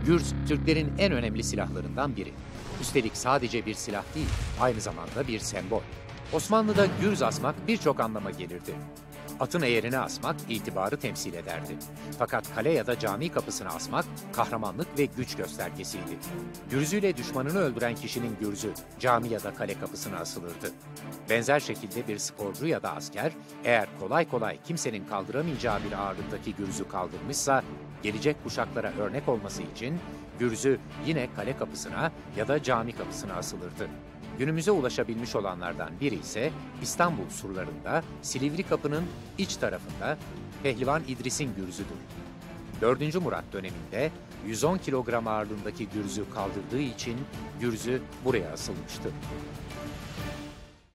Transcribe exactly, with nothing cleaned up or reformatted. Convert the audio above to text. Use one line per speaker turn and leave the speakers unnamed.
Gürz, Türklerin en önemli silahlarından biri. Üstelik sadece bir silah değil, aynı zamanda bir sembol. Osmanlı'da gürz asmak birçok anlama gelirdi. Atın eğerine asmak itibarı temsil ederdi. Fakat kale ya da cami kapısına asmak kahramanlık ve güç göstergesiydi. Gürzüyle düşmanını öldüren kişinin gürzü cami ya da kale kapısına asılırdı. Benzer şekilde bir sporcu ya da asker eğer kolay kolay kimsenin kaldıramayacağı bir ağırlıktaki gürzü kaldırmışsa gelecek kuşaklara örnek olması için gürzü yine kale kapısına ya da cami kapısına asılırdı. Günümüze ulaşabilmiş olanlardan biri ise İstanbul surlarında Silivri Kapı'nın iç tarafında Pehlivan İdris'in gürzüdür. dördüncü Murat döneminde yüz on kilogram ağırlığındaki gürzü kaldırdığı için gürzü buraya asılmıştı.